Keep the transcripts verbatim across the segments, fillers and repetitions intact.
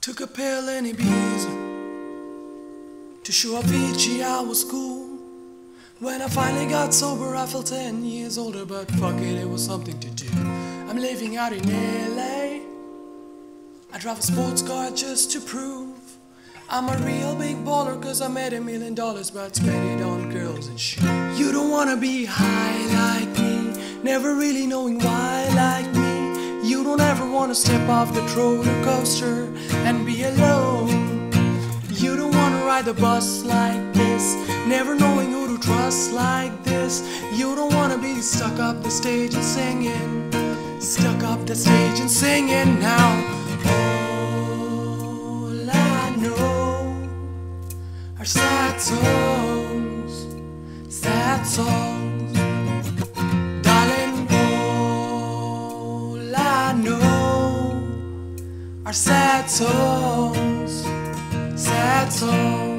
Took a pill in Ibiza to show Avicii I was cool. When I finally got sober I felt ten years older, but fuck it, it was something to do. I'm living out in L A. I drive a sports car just to prove I'm a real big baller, cause I made a million dollars but spent it on girls and shit. You don't wanna be high like me, never really knowing why like me. You don't ever wanna step off the roller coaster and be alone. You don't wanna ride the bus like this, never knowing who to trust like this. You don't wanna be stuck up the stage and singing, stuck up the stage and singing now. All I know are sad songs, sad songs. Darling, all I know are sad songs, sad songs.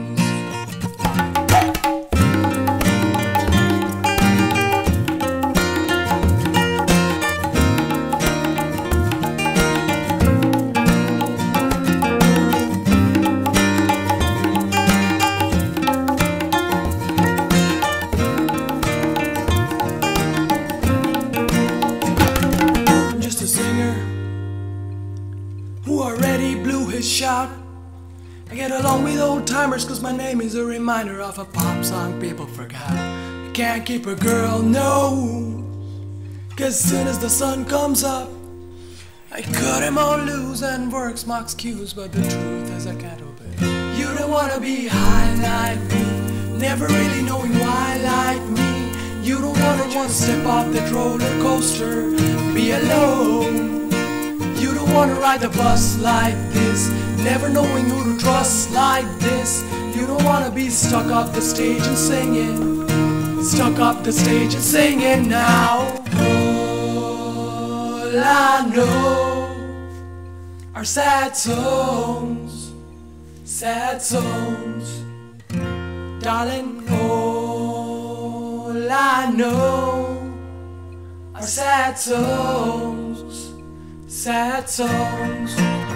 Who already blew his shot. I get along with old timers cause my name is a reminder of a pop song people forgot. I can't keep a girl, no, cause soon as the sun comes up I cut him all loose and works my excuse, but the truth is I can't obey. You don't wanna be high like me, never really knowing why like me. You don't wanna just step off that roller coaster, be alone. You don't wanna ride the bus like this, never knowing who to trust like this. You don't wanna be stuck up the stage and singing, stuck up the stage and singing now. All I know are sad songs, sad songs. Darling, all I know are sad songs, sad songs.